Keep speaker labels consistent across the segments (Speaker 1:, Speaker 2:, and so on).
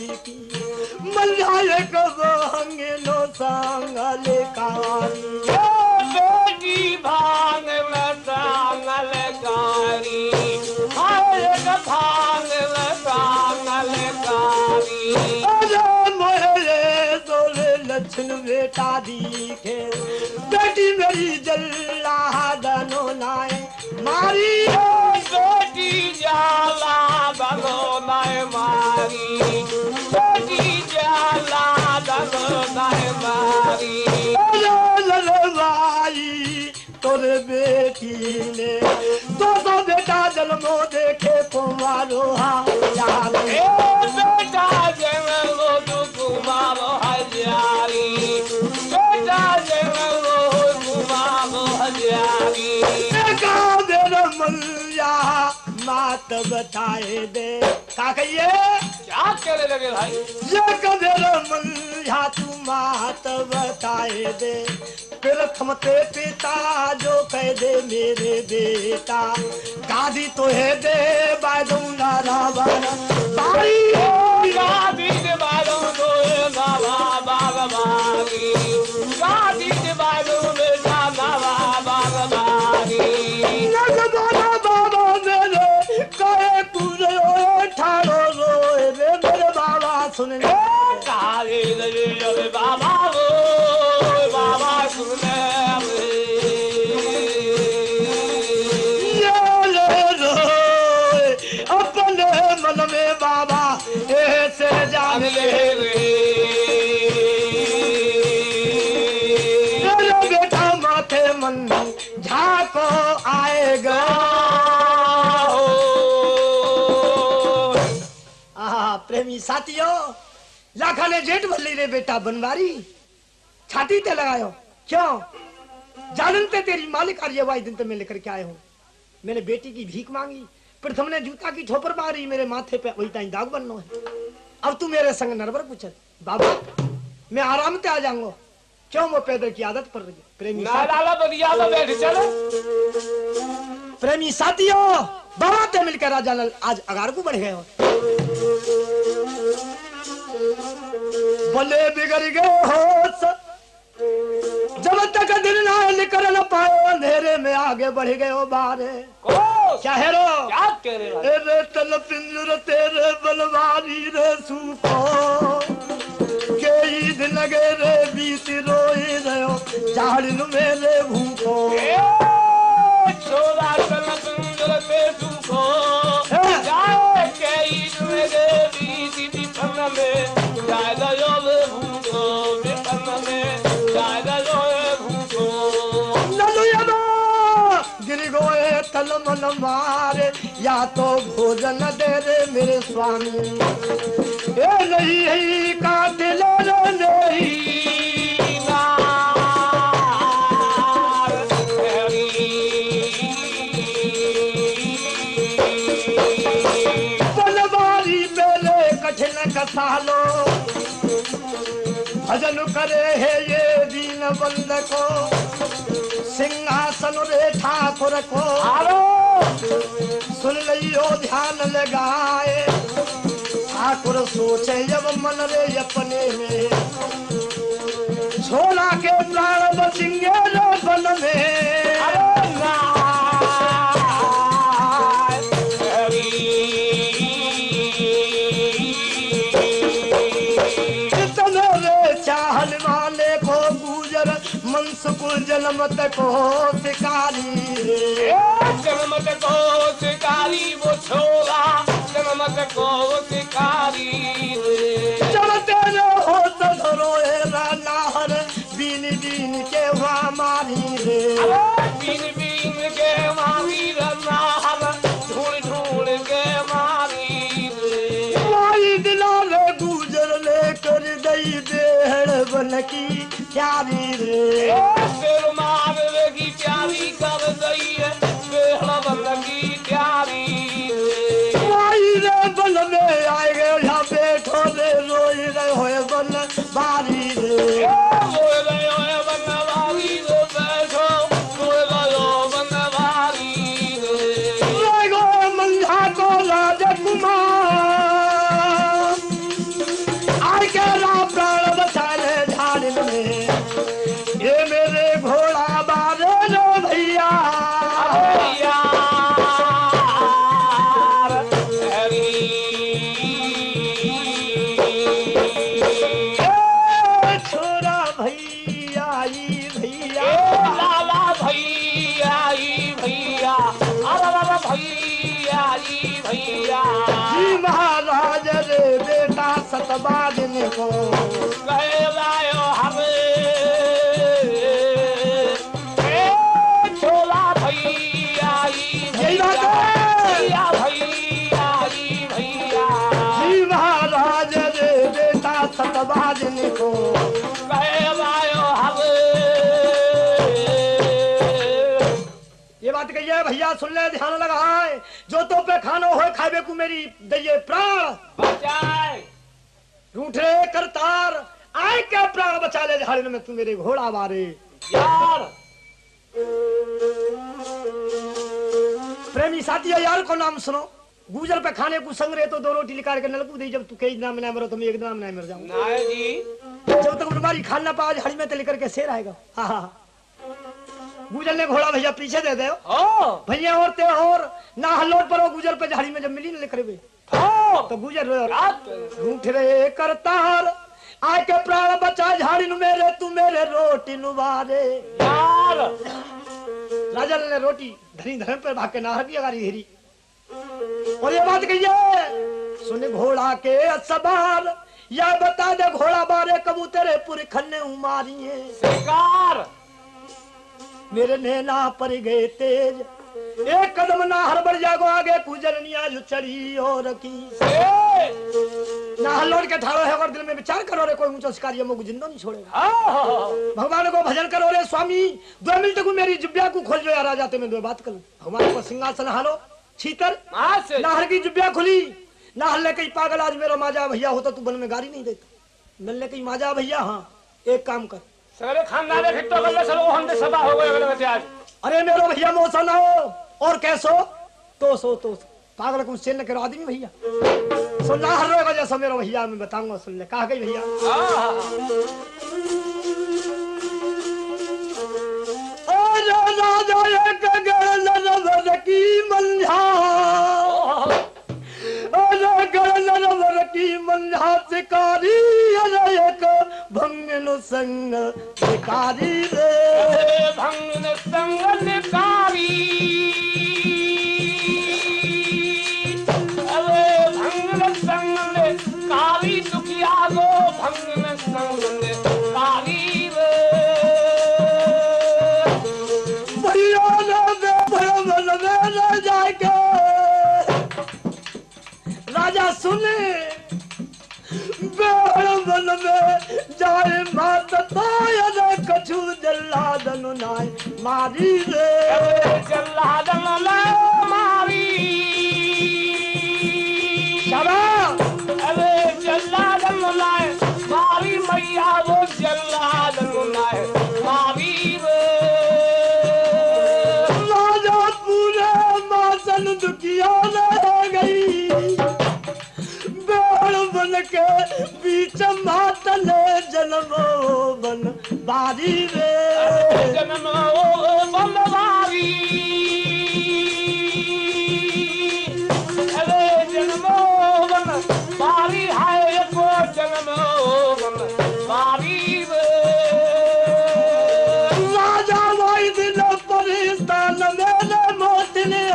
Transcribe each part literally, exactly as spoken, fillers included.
Speaker 1: की मल्लाए कबंगे नो सांगले कारी
Speaker 2: बेटी भांग में सांगल कारी हाय भांग में सांगल कारी
Speaker 1: अरे मोरे सोले लक्षण बेटा दिखे बेटी मेरी जल्लादनो नाय मारी
Speaker 2: बेटी जाला दनो नाय मारी बेटी जाला दनो नाय मारी
Speaker 1: ललवाई तोरे बेटी ने दो दो बेटा जन्मो देखे कुमारो हाल
Speaker 2: ए बेटा जन्मो तू कुमारो हजारी बेटा जन्मो कुमारो हजारी
Speaker 1: का मेरा मल्ला मात बताए दे का कहिए
Speaker 2: क्या कहने लगे भाई
Speaker 1: ये कदेर मल्ला तू मात बताए दे प्रथम ते पिता जो कह दे मेरे बेटा गादी तो है दे बाजूंगा रावण बाई
Speaker 2: गादी दे बाजूंगा नावा बाबा बागी गादी दे बाजूंगा नावा बाबा बागी
Speaker 1: बाबा बाबा मेरे कहे पूरे ठाड़ो रोए रे मेरे बाबा सुन ले
Speaker 2: काले रे बाबा वो बाबा सुन ले
Speaker 1: ये रोए अपने मन में बाबा ऐसे जान ले मेरा बेटा माथे मन झाको आएगा प्रेमी साथियों लाखा ने जेठ भल्ली रे बेटा बनवारी छाती ते लगायो क्यों जानते तेरी मालिक और ये वाई दिन तो मैं लेकर के आया हूँ मैंने बेटी की भीख मांगी प्रथम ने जूता की ठोपर मारी मेरे माथे पे वही टाइम दाग बनना है अब तू मेरे संग नरबर पूछ बाबा मैं आराम से आ जाऊंगा क्यों वो पैदल की आदत पड़ रही है प्रेमी
Speaker 2: ना लाला बगिया में बैठ चलो
Speaker 1: प्रेमी साथियों बाबा ते मिलकर राजा लाल आज अगार को बढ़ गए हो भले बिगड़ गए हो जब तक दिन ना निकल न पाए अंधेरे में आगे बढ़ गए हो बारे क्या है रो
Speaker 2: क्या कह रहे हो
Speaker 1: रे तल पिंजर तेरे बलवारी रे सूखो के दिन लगे रे बीत रोई रहो झाड़न मेरे भूखो
Speaker 2: छोरा तल पिंजर ते सूखो जाए के दिन लगे बीत बिपन में जाए दयो भूखो बिपन में जाए दयो भूखो
Speaker 1: नलुयबा गिर गोए तल मन मारे या तो भोजन दे दे मेरे स्वामी ए नहीं है का दिल नहीं बनवारी मेरे कठिन कसालो भजन करे है ये दीन बंद को सिंहासन रे ठाकुर को सुन लियो ध्यान लगाए ठाकुर सोचे जब मन रे अपने में छोड़ा के प्राण बचेंगे रे वन में इतने रे चाहन वाले को गुजर मनसुकुल जन्मत को शिकारी
Speaker 2: जन्मत को शिकारी वो छोरा जन्मत को शिकारी
Speaker 1: चलते न हो तो रोए नाहर बीन बीन के वहाँ मारी रे
Speaker 2: बीन बीन के मारी नाहर ढूंढ ढूंढ के मारी
Speaker 1: माई दिला रे गुजर लेकर गई बेहड़ बन की प्यारी रे
Speaker 2: फिर मार की प्यारी कर गई है बेहड़ बन की प्यारी
Speaker 1: माई रे बन में आए गए यहाँ बैठो रे रोई रहे होए बन बारी रे
Speaker 2: रोए रहे होए बन बारी रे बैठो रोए रहे हो बन बारी रे
Speaker 1: गो मंझा को राजकुमार
Speaker 2: अरे बाबा भैया जी भैया
Speaker 1: जी महाराज रे बेटा सतबाजन को
Speaker 2: गए लायो हमें ए छोला भैया जी
Speaker 1: यही बात है।
Speaker 2: भैया भैया जी भैया
Speaker 1: जी महाराज रे बेटा सतबाजन को
Speaker 2: गए लायो हमें
Speaker 1: ये बात कही है भैया सुन ले ध्यान लगाए जो तो पे खानो हो खावे को मेरी दइए प्राण
Speaker 2: बचाए
Speaker 1: रूठ रे करतार आए क्या प्राण बचा ले झाड़ियों में तू मेरे घोड़ा मारे
Speaker 2: यार
Speaker 1: प्रेमी साथियों यार को नाम सुनो गुजर पे खाने को संग रहे तो दो रोटी निकाल के नलकू दी जब तू कई नाम ना मरो तो मैं एक नाम ना मर जाऊं
Speaker 2: नाय जी
Speaker 1: जब तक बीमारी खाना पा झाड़ी में तो लेकर के शेर आएगा हाँ हाँ गुजर ने घोड़ा भैया पीछे दे दे
Speaker 2: हो
Speaker 1: भैया और ते और ना हल्लोट पर गुजर पे झाड़ी में जब मिली न लेकर वे
Speaker 2: हो
Speaker 1: तो गुजर रे
Speaker 2: रात
Speaker 1: रूठ रे करतार आए के प्राण बचा झाड़ी नु मेरे तू मेरे रोटी नुवारे
Speaker 2: यार
Speaker 1: राजा ने रोटी धनी धर्म पर भाग के नाहर भी अगारी हेरी और ये बात कहिए सुन घोड़ा के सवार या बता दे घोड़ा बारे कबूतरे पुरखन ने उमारी है
Speaker 2: सरकार
Speaker 1: मेरे नैना पर गए तेज एक कदम ना हड़बड़ जागो आगे कुजरनिया जो चढ़ी और की
Speaker 2: ए
Speaker 1: ना हल्लोड़ के ठाड़ो है और दिल में विचार करो रे कोई ऊंचा शिकारी मुझे जिंदा नहीं छोड़ेगा
Speaker 2: हाँ
Speaker 1: भगवान को भजन करो रे स्वामी दो मिनट को मेरी जुब्बिया को खोल जो यार आ जाते मैं दो बात करूं भगवान को सिंहासन हालो छीतर
Speaker 2: मां से
Speaker 1: नाहर की जुब्बिया खुली नाहर ले कहीं पागल आज मेरा माजा भैया होता तू बन में गाड़ी नहीं देता मिलने कहीं माजा भैया हाँ एक काम कर
Speaker 2: सगरे खानदान फिर तो गल्ले चलो हम दे सभा हो गए अगले बच्चे आज
Speaker 1: अरे मेरा भैया मौसा ना हो और कैसो तो सो तो सो। पागल को चेन करो आदमी भैया सुन ना हर रोगा जैसा मेरा भैया मैं बताऊंगा सुन ले कहा गई भैया राजा एक गण की मंझा अरे गण की मंझा शिकारी अरे एक भंगन संग शिकारी रे
Speaker 2: भंगन संग निकारी अरे भंगन संग निकारी दुखिया गो भंगन संग निकारी रे
Speaker 1: भैया ने भरमन में जाके राजा सुने बेहरमन में जाए मात ताया कछु जल्लादन नाय मारी रे
Speaker 2: जल्लादन मारी
Speaker 1: शाबा
Speaker 2: अरे जल्लादन मारी मैया वो जल्लादन मारी रे
Speaker 1: राजा पूरे मासन दुखिया रह गई बन के बीच मातल जन्मो बन बारी रे
Speaker 2: जन्मो बन बारी अरे जन्मो बन बारी है को जन्मो बन बारी रे
Speaker 1: राजा वही दिन परिस्तान में मोतले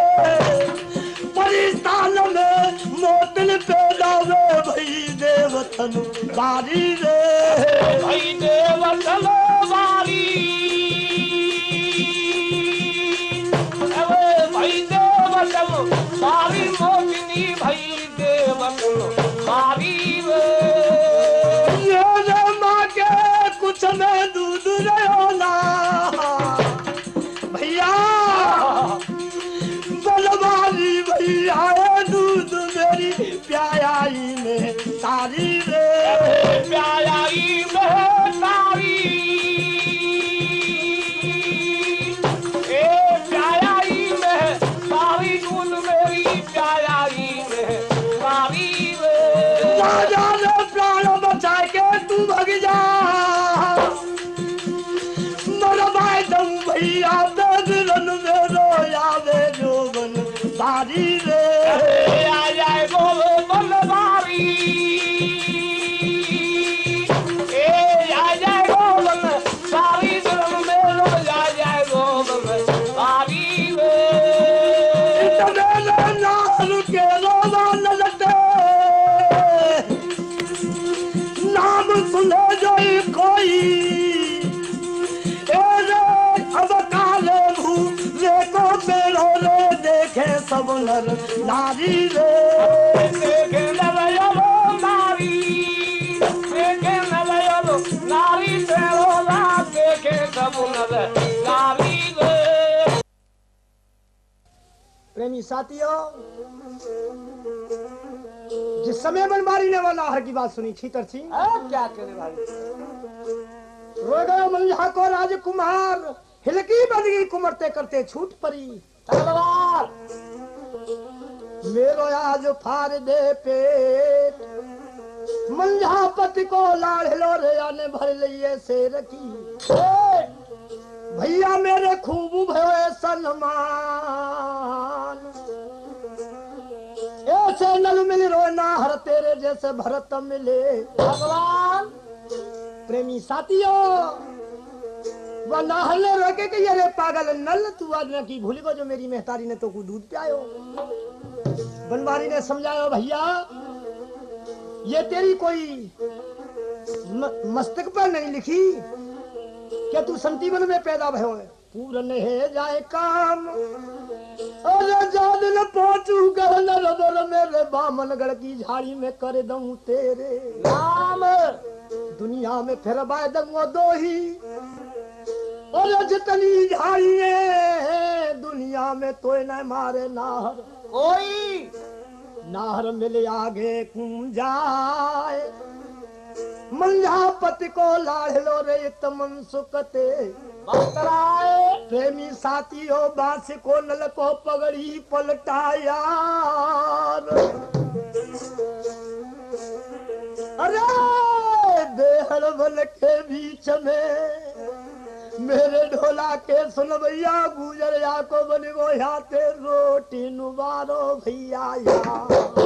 Speaker 1: परिस्तान में मोतल पैदा हुए भई देवतन बारी रे
Speaker 2: भई देवतन बारी अरे भई देवतन बारी मोतिनी भई देवतन बारी रे
Speaker 1: ये माँ के कुछ में दूध रहा भैया बलवारी भैया दूध मेरी प्यायाई में तारी रे
Speaker 2: प्यायाई में तारी ए प्यायाई में तारी दूध मेरी प्यायाई में तारी रे
Speaker 1: राजा ने प्राण बचा के तू भग जा मरवाए दम भैया बेदरन में रोया वे जोबन बारी रे
Speaker 2: आ जाए गो बनवारी ए आ जाए गो बनवारी दिल में रो जा जाए गो बनवारी रे
Speaker 1: सब नर नारी रे
Speaker 2: देखे नलयलो नारी देखे नलयलो नारी तेरो रात देखे सब नर नारी रे।
Speaker 1: प्रेमी साथियों, जिस समय बनवारी ने वो नाहर की बात सुनी छीतर छी
Speaker 2: क्या करे भाई
Speaker 1: रो गयो मल्हा को राजकुमार हिलकी बदगी कुमरते करते छूट पड़ी
Speaker 2: तलवार
Speaker 1: मेरो आज फाड़ दे पेट मंझापति को लाढ़लो रे आने भर लिए से रखी भैया मेरे खूब भयो सन्मान ऐसे नल मिल रो नाहर तेरे जैसे भरत मिले
Speaker 2: भगवान।
Speaker 1: प्रेमी साथियों, वह नाहर ने रोके कि अरे पागल नल तू आज न की भूल गो जो मेरी मेहतारी ने तो को दूध पियायो। बनवारी ने समझाया भैया ये तेरी कोई म, मस्तक पर नहीं लिखी क्या तू संतीवन में पैदा भयो है पूरन है जाए काम अरे जान न पहुंचू गहन रबर मेरे बामनगढ़ की झाड़ी में कर दूं तेरे
Speaker 2: नाम
Speaker 1: दुनिया में फिर बाय दूंगा दो ही और जितनी झाड़ी है दुनिया में तो न मारे नाहर
Speaker 2: कोई
Speaker 1: नाहर मिले आगे कुम जाए मंझापति को लाढ़लो रे तमन सुकते
Speaker 2: बतराए
Speaker 1: प्रेमी साथियों बांस को नल को पगड़ी पलटाया अरे बेहड़ बल के बीच में मेरे ढोला के सुन भैया गुजर या को बन गो याते रोटी नुबारो भैया या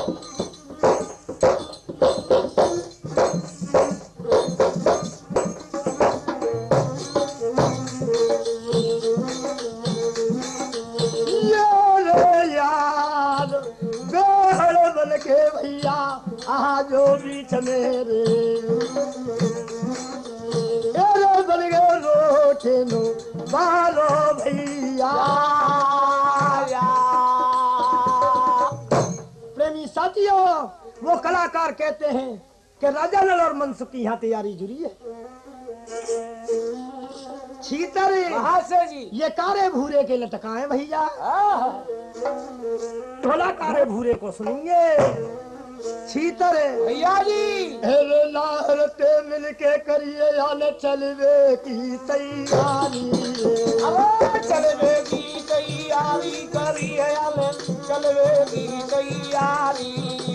Speaker 1: जो बीच मेरे एरे बन गए रोटे नो बालो भैया। प्रेमी साथियों, वो कलाकार कहते हैं कि राजा नल और मनसुख की यहाँ तैयारी जुड़ी है। छीतर
Speaker 2: महाशय जी
Speaker 1: ये कारे भूरे के लटकाए भैया ढोला कारे भूरे को सुनेंगे। छीतर
Speaker 2: भैया जी
Speaker 1: नाहर ते मिलके करिए आने चलवे की तैयारी
Speaker 2: अब चलवे की तैयारी करिए आने चलवे की तैयारी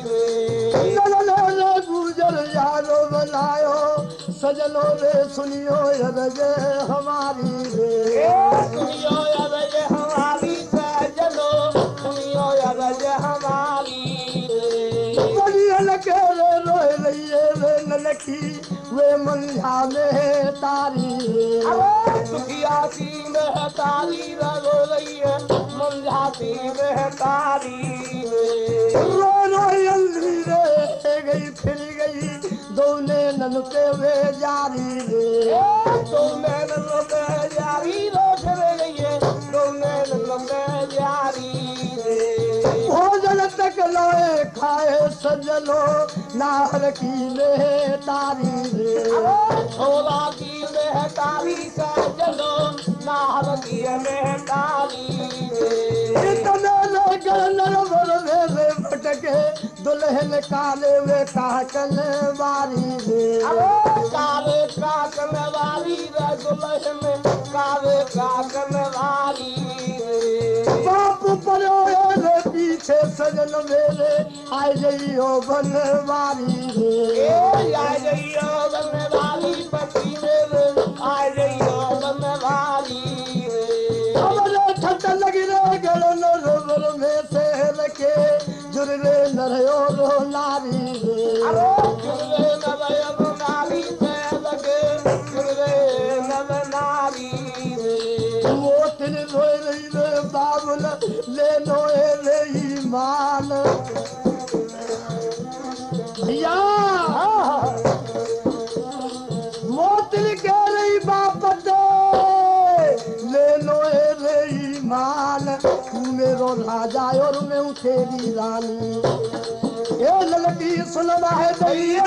Speaker 1: रे गुजर यारो बनायो सजनो रे सुनियो रज हमारी रे
Speaker 2: सुनियो रज हमारी सजनो सुनियो रज हमारी
Speaker 1: के रे रोए रहिए वे नलकी वे मंझा में तारी
Speaker 2: दुखिया सी में तारी रो रही है मंझा सी में तारी
Speaker 1: रो रो जल्दी रे गई फिर गई दोने ननके वे जारी रे
Speaker 2: दोने ननके जारी रो फिर गई है दोने ननके जारी
Speaker 1: भोजन तक लोए खाए सजनो नाहर की में तारी रे
Speaker 2: छोला की में तारी सजनो नाहर की में तारी
Speaker 1: इतने लेकर नरवर में भटके दुल्हन काले वे काकन वारी रे
Speaker 2: काले काकन वारी रे दुल्हन काले काकन वारी
Speaker 1: बाप परोए पीछे सजन मेरे आए जइयो बनवारी रे
Speaker 2: आए जइयो बनवारी पति मेरे आए जइयो बनवारी
Speaker 1: हमरे ठट लगी रे गलन रोबर में से लके जुरले नरयो रो नारी रे
Speaker 2: अरे जुरले नरयो नारी से लगे जुरले नर नारी रे
Speaker 1: वो तिल रोए रही रे बाबुल ले नोए रे ईमान भैया मोतिल के रही बाप दे ले नोए रे ईमान मेरो राजा और मैं हूँ तेरी रानी। ये ललकी सुनना है दैया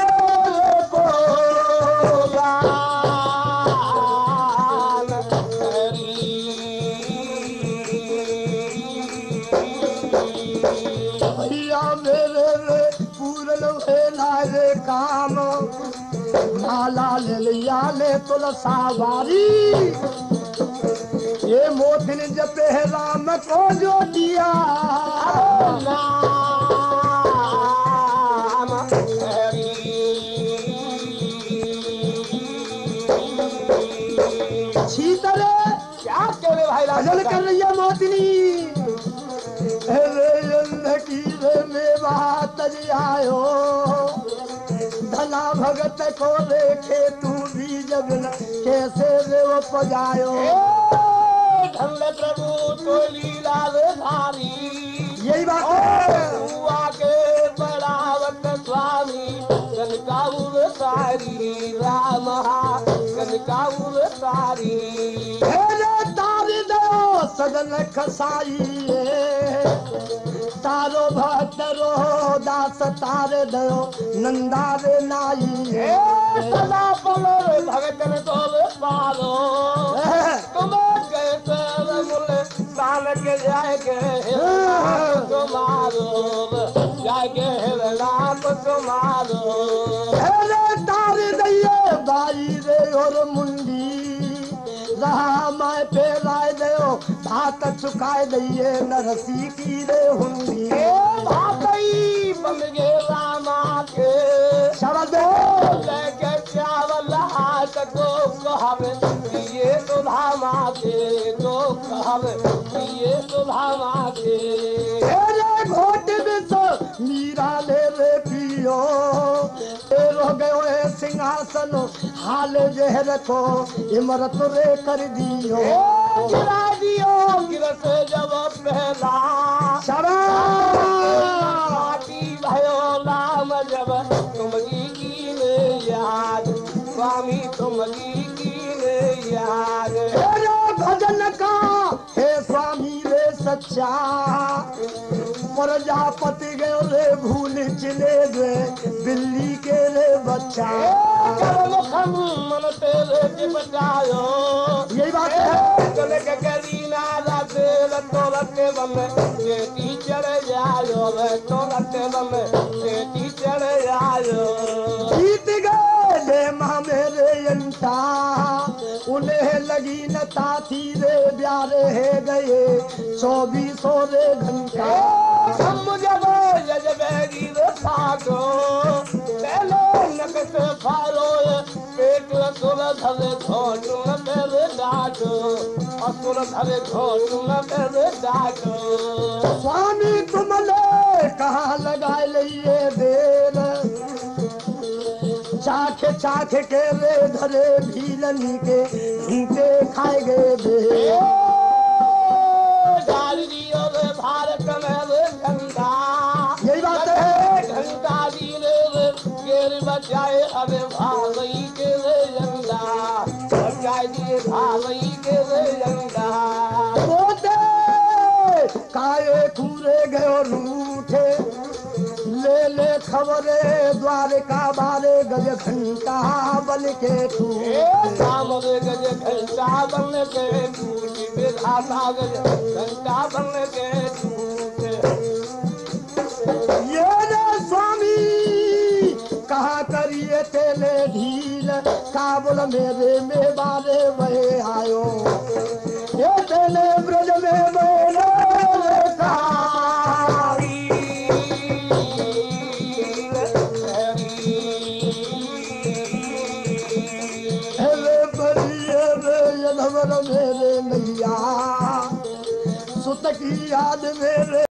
Speaker 1: भैया मेरे रे पूरन भेला रे काम माला ले लिया ले तुलसा वारी ये मोदिन जपे राम को जो दिया
Speaker 2: नाम
Speaker 1: अच्छी तरह
Speaker 2: क्या कह रहे भाई
Speaker 1: भजन कर रही है मोदिनी। की रे में बात आयो धना भगत को देखे तू भी जब न कैसे रे वो पजायो
Speaker 2: धन प्रभु तो लीला धारी
Speaker 1: यही बात है।
Speaker 2: हुआ के बड़ावत स्वामी कनकाउर सारी राम कनकाउर सारी
Speaker 1: तारी दो सदन खसाई तारो भक्त रो दास तारे दयो नंदारे नाई
Speaker 2: सदा पलो भगतन तो पालो तुम गए तर मुले साल के जाएगे तुम्हारो जाएगे रात तुम्हारो
Speaker 1: तारे दैये बाई रे और मुंडी रहा मैं पे राय दयो भात चुकाए दइए नरसी की रे हुंडी
Speaker 2: भातई बन गे रामा के
Speaker 1: शब्द
Speaker 2: लेके चावल हाथ को कहवे ये तो धामा के तो कहवे ये तो धामा के
Speaker 1: तेरे घोट में तो मीरा ले रे पियो तेरो गयो है सिंहासन हाल जहर को इमरत रे कर दियो
Speaker 2: गिरा दियो गिरस जब पहला
Speaker 1: शराबी
Speaker 2: भयो नाम जब तुमगी कीन याद स्वामी तुमगी कीन याद
Speaker 1: तेरे भजन का हे स्वामी रे सच्चा प्रजापति गयो रे भूल चले रे बिल्ली के रे बच्चा
Speaker 2: मन तेरे के बचायो
Speaker 1: यही बात है।
Speaker 2: चले के करीना राते तो रते बम बेटी चढ़ जायो तो रते बम बेटी चढ़ जायो
Speaker 1: जीत गए ले माँ मेरे अंता उन्हें लगी न ताथी रे प्यारे है गए चौबीसों रे घंटा
Speaker 2: हम जब यजबेगी रे फाटो पहले नकस फालो पेट सुर धरे घोटू न तेरे डाटो असुर धरे घोटू न तेरे डाटो
Speaker 1: स्वामी तुमने कहाँ लगाए लिए देर चाखे चाखे के रे धरे भीलनी के घूटे खाए गए बे
Speaker 2: भारत में घंटा
Speaker 1: यही बात है।
Speaker 2: घंटा दी रे गेर बचाए अबे भाई के रे झंडा बचाए दिए भाई के रे झंडा
Speaker 1: बोते काये खूरे गयो रूठे ले ले खबरे द्वारका बारे गज घंटा बल के तू
Speaker 2: शाम रे गज घंटा बन के टूट विधाता गज घंटा बन के टूट
Speaker 1: ये रे स्वामी कहा करिए तेले ढील काबुल मेरे में बारे वहे आयो ये तेले ब्रज में बोले मेरे नैया सुत की याद मेरे